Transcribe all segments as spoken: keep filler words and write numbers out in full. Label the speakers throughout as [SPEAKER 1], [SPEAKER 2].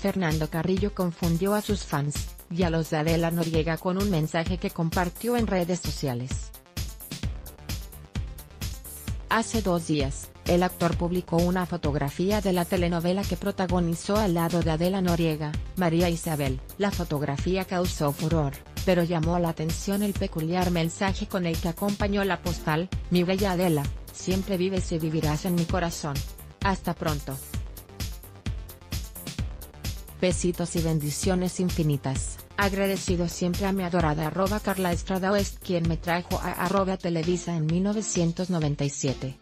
[SPEAKER 1] Fernando Carrillo confundió a sus fans, y a los de Adela Noriega con un mensaje que compartió en redes sociales. Hace dos días, el actor publicó una fotografía de la telenovela que protagonizó al lado de Adela Noriega, María Isabel. La fotografía causó furor, pero llamó la atención el peculiar mensaje con el que acompañó la postal: "Mi bella Adela, siempre vives y vivirás en mi corazón. Hasta pronto. Besitos y bendiciones infinitas, agradecido siempre a mi adorada arroba Carla Estrada Oest, quien me trajo a arroba Televisa en mil novecientos noventa y siete.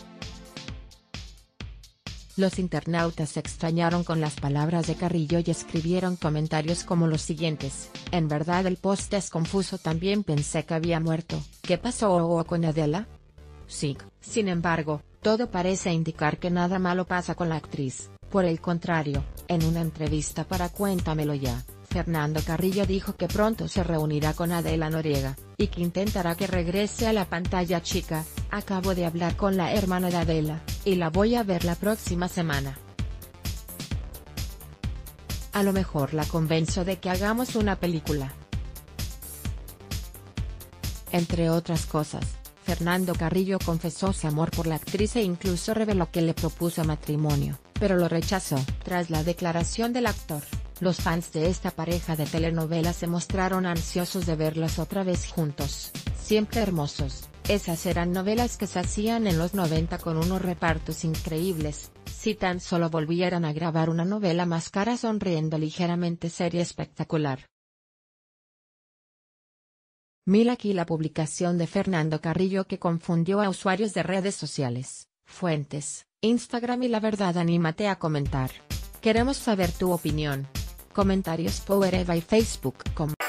[SPEAKER 1] Los internautas se extrañaron con las palabras de Carrillo y escribieron comentarios como los siguientes: "En verdad el post es confuso, también pensé que había muerto, ¿qué pasó con Adela?". Sí, sin embargo, todo parece indicar que nada malo pasa con la actriz. Por el contrario, en una entrevista para Cuéntamelo Ya, Fernando Carrillo dijo que pronto se reunirá con Adela Noriega, y que intentará que regrese a la pantalla chica. "Acabo de hablar con la hermana de Adela, y la voy a ver la próxima semana. A lo mejor la convenzo de que hagamos una película". Entre otras cosas, Fernando Carrillo confesó su amor por la actriz e incluso reveló que le propuso matrimonio, pero lo rechazó. Tras la declaración del actor, los fans de esta pareja de telenovelas se mostraron ansiosos de verlos otra vez juntos. Siempre hermosos, esas eran novelas que se hacían en los noventa con unos repartos increíbles. Si tan solo volvieran a grabar una novela más, cara sonriendo ligeramente, sería espectacular. Mira aquí la publicación de Fernando Carrillo que confundió a usuarios de redes sociales. Fuentes: Instagram y La Verdad. Anímate a comentar. Queremos saber tu opinión. Comentarios por Eva y Facebook. Com